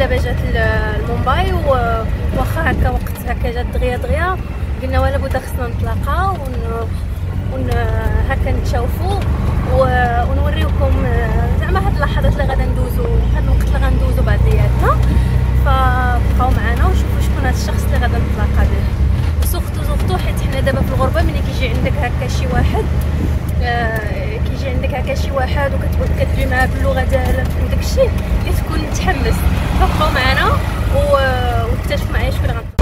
دابا جات لمومباي، وواخا هكا وقت هكا جات دغيا قلنا ولا بد خصنا نتلاقاو هكا نتشاوفوا ونوريوكم زعما هاد اللحظات اللي غادا ندوزو، هاد الوقت اللي غندوزو بعضياتنا. فبقاو معنا وشوفوا شكون هاد الشخص اللي غادا نتلاقى به. وسورتو حيت حنا دابا في الغربه ملي كيجي عندك هكا شي واحد وكتبغي تكتبي معاه باللغه ديالك وداكشي كتكون متحمس. فبقاو معنا واكتشفوا معايا شكون غنطلع.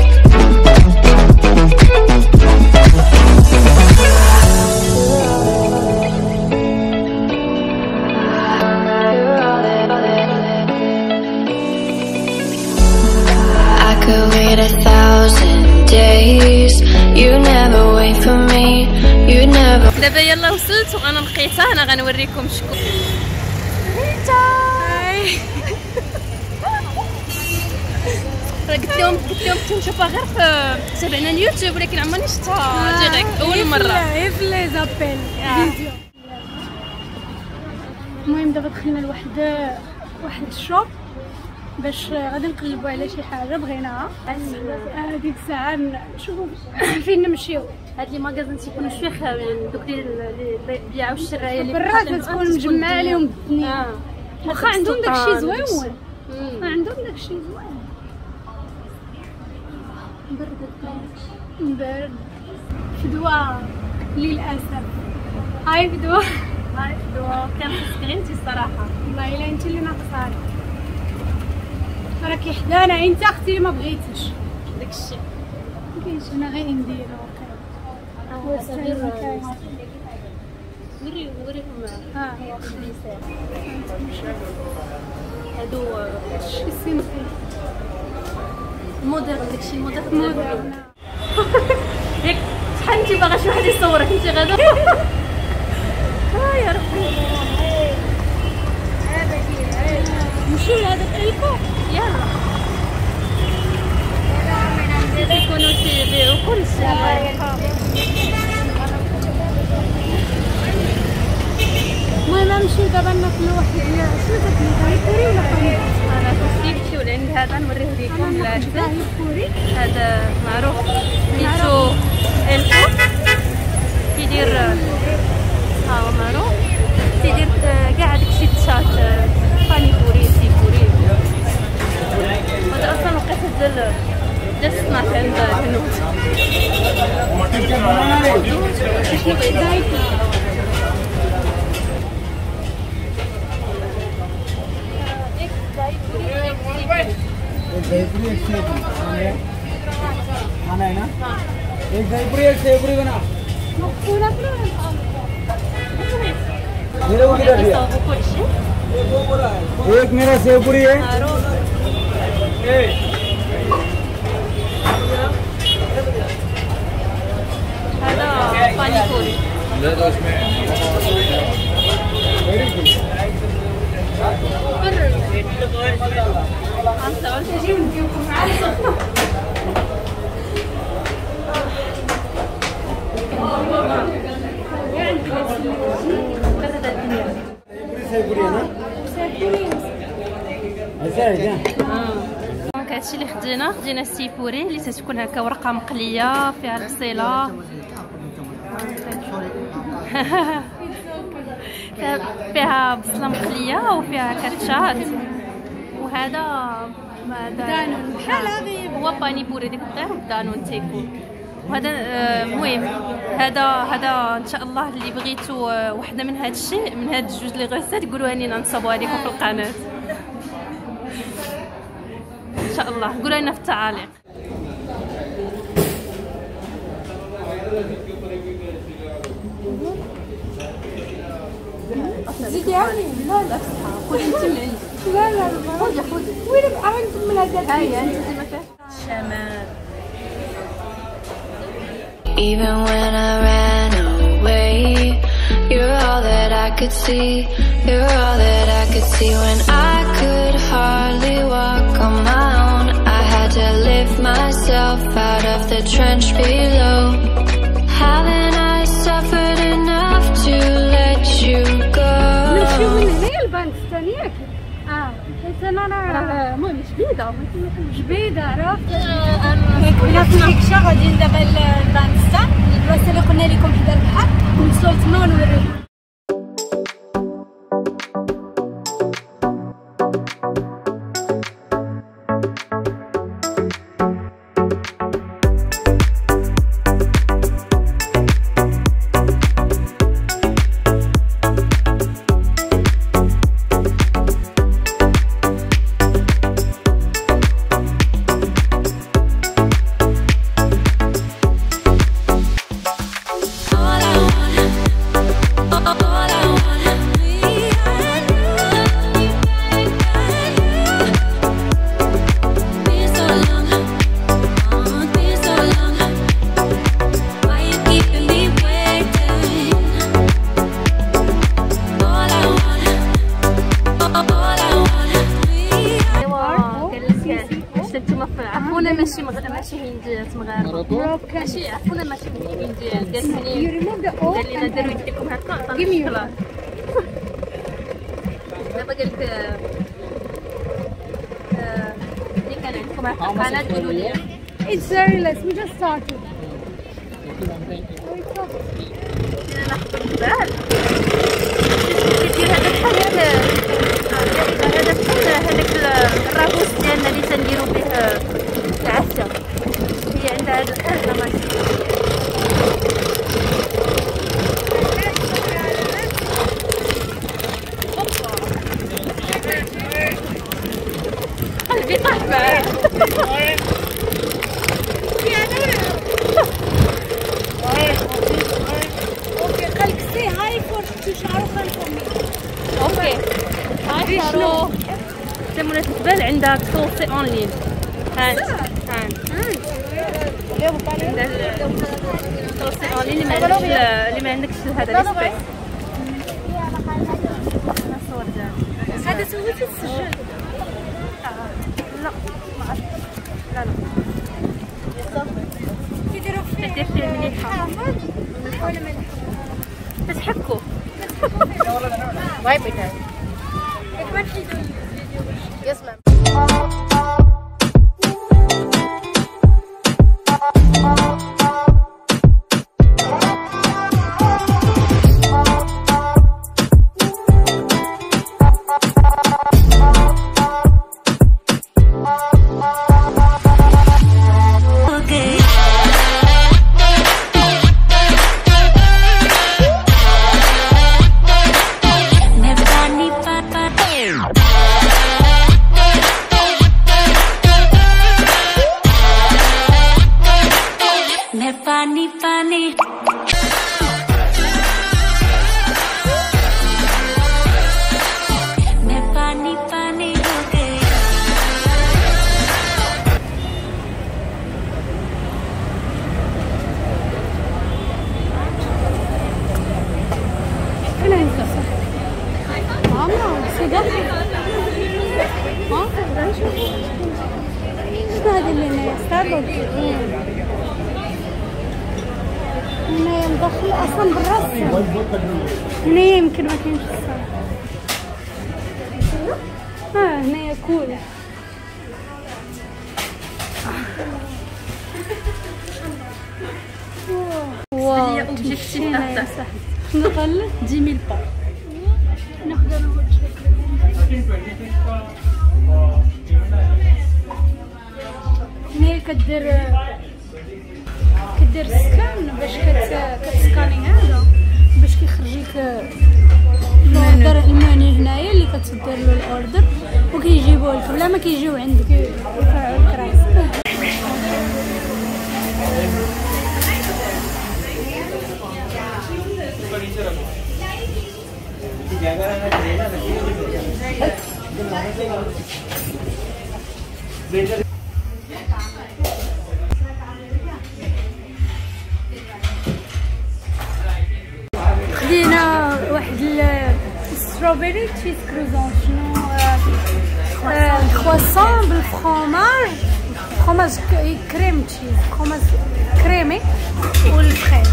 Wait 1,000 days. You never wait for me. You never. دابا يلا وصلت وانا لقيتها. انا غنوريكم شكون ريتا. قلت لهم كنت نشوفها غير في تابعنا اليوتيوب، ولكن عمرني شفتها ديريكت اول مره هي في لي زابيل فيديو. المهم دابا دخلنا لواحد الشوب باش غادي نقلبوا على شي حاجه بغيناها. هذيك الساعه نشوفوا فين نمشيو. هاد لي ماغازان تيكونوا شويه خاويين، دوك اللي بيعوا الشرايه اللي برات تكون مجمعه عليهم الدنيا. واخا عندهم داكشي زويون، عندهم داكشي زوين. برد فدوى للاسف. هاي فدوى كان خصك غير انتي الصراحه. والله الا انت اللي ناقصاني، راكي حدانا انت اختي اللي ما بغيتيش داكشي. مكاينش انا غير نديرو وريهم هادو شي سيمبل موديرن. داكشي موديرن ياك شحال انتي باغا شي واحد يصورك انتي غادا. يا ربي نمشيو لهذا الطريقه. يلا يكونوا تيبيعوا كلشي. المهم نمشيو دابا ناكلو واحد شنو تاكلي كوري ولا باني؟ انا كنت نمشيو لعند هذا نوريه لكم العشاء. هذا معروف سميتو الفو، كيدير ها هو معروف تيدير كاع داكشي تشات باني بوري سي بوري. هذا اصلا وقيت هذا جسنا عند الهنود. एक दहीपुरी एक सेवपुरी बना। मेरे को किधर दिया? एक मेरा सेवपुरी है। هذا باني بوري. دونك هادشي اللي خدينا السيبوري اللي تتكون هكا ورقه مقليه فيها البصيله فيها بصله مقليه وفيها كاتشات. وهذا دانون بحال هذه هو باني بوري ديك الطير ودانون تيكون. وهذا المهم هذا ان شاء الله اللي بغيتوا وحده من هذا الشيء من هاد الجوج لي غوسات قولوا لنا نصبوها لكم في القناه ان شاء الله. قولوا لنا في التعاليق. زيدي عاوني. لا خذي انت من عندك. لا خذي وين بقى نكمل هذا؟ هيا انت ديما فيها شمال. Even when I ran away, you're all that I could see. You're all that I could see. When I could hardly walk on my own, I had to lift myself out of the trench below. Haven't I suffered enough to let you go? نمشيو من هنا البنك الثاني ياك انا المهم جبيده عرفت. كنا في الكشا غاديين دابا لبانستا البلاصه اللي قلنا لكم حدا البحر، نوصلوا تما ونوريكم. ماشي هنديات مغاربه، ماشي عفونا ماشي هنديات. قال لنا ديروا يديكم هكا عطانا الشكلاط. دابا قال لك اللي كان عندكم هكا قناه قولوا لي. It's very less. We just started. انا نحط البال كدير هذا بحال هذا بحال هذاك الرابوس ديالنا اللي تنديرو به العشاء. هي عندها هذا الحاجه ماشي قلبي طاح معاه. اوكي هاي شنو سمونة الجبال عندها توصي اونلاين. هان توصي اونلاين اللي ما عندكش هذا الاسبريس. هذا سويتي السجل؟ لا لا كيديروا فيه المليحة ولا ملح تسحكوا. باي باي يس مام. شنو هذا اللي هنايا ستاربكس؟ هنايا مدخل اصلا بالراس. هنايا يمكن ما كاينش الصراحه. هنايا كول. واو هي اوبجيكتيف تاعها شنو قال لك 10000 با ناخذ انا هنايا كدير سكان باش كتسكاني هذا باش كيخرجيك الاوردر الماني هنايا اللي كتدير له الاوردر وكيجيبوه لك بلا ما كيجيو عندك يرفعوا لك راسك. خدينا واحد الستروبيري تشيز كروزون شنو كرواسون بالفرomage كريم تشيز فرomage كريمي والفريز.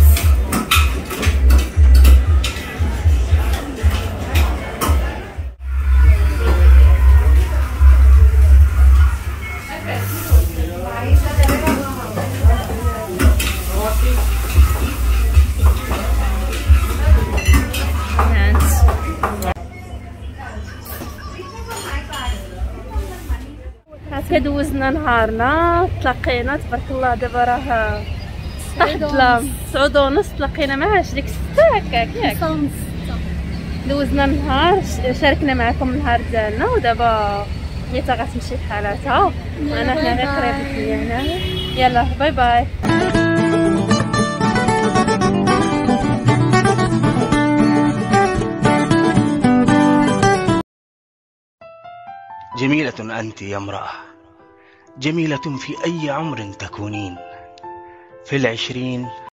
هكا دوزنا نهارنا، تلاقينا تبارك الله. دابا راه واحد الظلام 9:30 تلاقينا ما عادش ديك 6 هكاك ياك. دوزنا النهار، شاركنا معكم النهار ديالنا، ودابا هي تا غتمشي بحالاتها وانا هنا غير قريب ليا هنايا. يلا باي باي. جميلة أنت يا امرأة، جميلة في أي عمر تكونين، في 20